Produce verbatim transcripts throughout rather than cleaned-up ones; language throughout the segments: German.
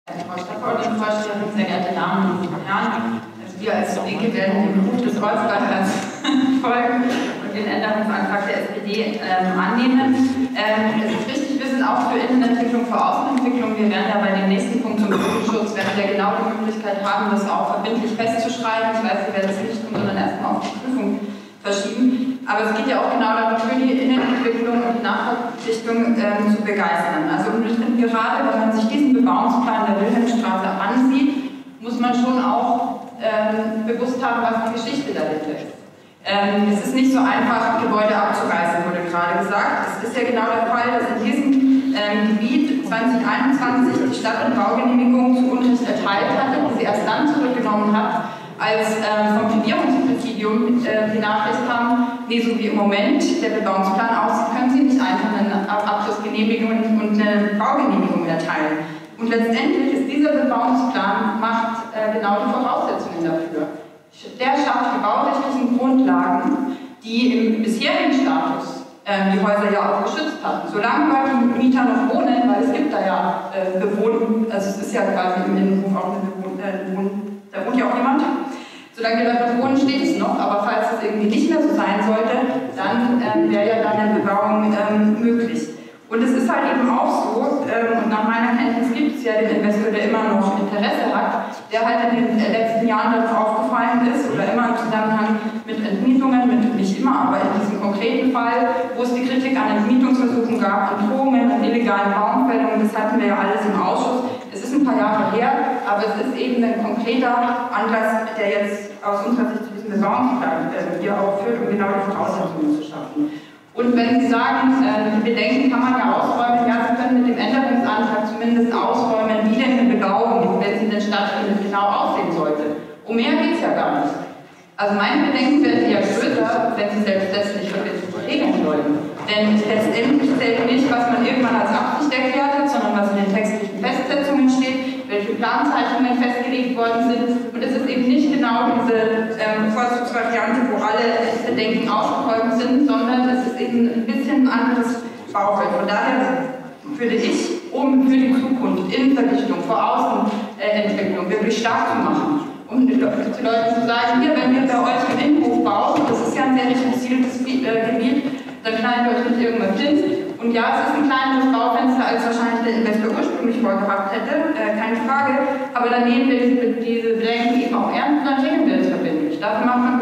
Frau Stadtverordnetenvorsteherin, sehr geehrte Damen und Herren, also wir als Linke werden dem Ruf des Kreuzbergers folgen und den Änderungsantrag der S P D ähm, annehmen. Ähm, es ist richtig, wir sind auch für Innenentwicklung, für Außenentwicklung. Wir werden ja bei dem nächsten Punkt zum Bodenschutz, werden wir genau die Möglichkeit haben, das auch verbindlich festzuschreiben. Ich weiß, wir werden es nicht tun, sondern erstmal auf die Prüfung verschieben. Aber es geht ja auch genau darum, für die Innenentwicklung und die Nachverpflichtung ähm, zu begeistern. Also und gerade wenn man sich diesen Bebauungsplan der Wilhelmstraße ansieht, muss man schon auch ähm, bewusst haben, was die Geschichte dahinter ist. Ähm, es ist nicht so einfach, Gebäude abzureißen, wurde gerade gesagt. Es ist ja genau der Fall, dass in diesem ähm, Gebiet zwanzig einundzwanzig die Stadt- und Baugenehmigung zu Unrecht erteilt hatte und sie erst dann zurückgenommen hat, als äh, vom Regierungspräsidium äh, die Nachricht kam, nee, so wie im Moment der Bebauungsplan aussieht, können Sie nicht einfach eine Abschlussgenehmigung und eine Baugenehmigung erteilen. Und letztendlich ist dieser Bebauungsplan, macht äh, genau die Voraussetzungen dafür. Der schafft die baurechtlichen Grundlagen, die im bisherigen Status äh, die Häuser ja auch geschützt hatten. Solange dort die Mieter noch wohnen, weil es gibt da ja äh, Bewohnen, also es ist ja quasi im Innenhof auch eine Bewohn äh, Bewohn da wohnt ja auch jemand. Solange die Leute wohnen, steht es noch, aber falls es irgendwie nicht mehr so sein sollte, dann ähm, wäre ja dann eine Bebauung ähm, möglich. Und es ist halt eben auch so, ähm, und nach meiner Kenntnis gibt es ja den Investor, der immer noch Interesse hat, der halt in den letzten Jahren darauf aufgefallen ist, oder immer im Zusammenhang mit Entmietungen, mit, nicht immer, aber in diesem konkreten Fall, wo es die Kritik an Entmietungsversuchen gab, an Drohungen, an illegalen Baumfällungen, das hatten wir ja alles im Ausschuss. Es ist ein paar Jahre her, aber es ist eben ein konkreter Anlass, der jetzt aus unserer Sicht zu diesem Bebauungsplan äh, hier auch führt, um genau die Voraussetzungen zu schaffen. Und wenn Sie sagen, äh, die Bedenken kann man ja ausräumen, ja, Sie können mit dem Änderungsantrag zumindest ausräumen, wie denn eine Bebauung, wenn sie denn stattfindet, genau aussehen sollte. Um mehr geht es ja gar nicht. Also meine Bedenken werden eher größer, wenn Sie selbst letztlich verbindlich regeln wollen. Denn letztendlich zählt nicht, was man irgendwann als Absicht erklärt hat, sondern was in den textlichen Festsetzungen steht, welche Planzeichnungen festgelegt worden sind. Und es ist eben nicht genau diese ähm, Vorzugsvariante, wo alle Bedenken ausgeräumt sind, sondern es ist eben ein bisschen ein anderes Bauwerk. Von daher würde ich, um für die Zukunft Innenverdichtung, vor Außenentwicklung wirklich stark zu machen, um den Leuten zu sagen, hier, wenn wir bei euch im Innenhof bauen, das ist ja ein sehr reduziertes äh, Gebiet, dann knallen wir euch nicht irgendwas hin. Und ja, es ist ein kleineres Baufenster, als wahrscheinlich der Investor ursprünglich vorgehabt hätte, äh, keine Frage. Aber dann nehmen wir diese, diese Bedenken eben auch ernst und dann regeln wir das verbindlich. Dafür macht man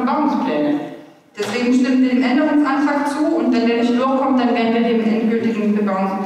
Bebauungspläne. Deswegen stimmen wir dem Änderungsantrag zu und wenn der nicht durchkommt, dann werden wir dem endgültigen Bebauungsplan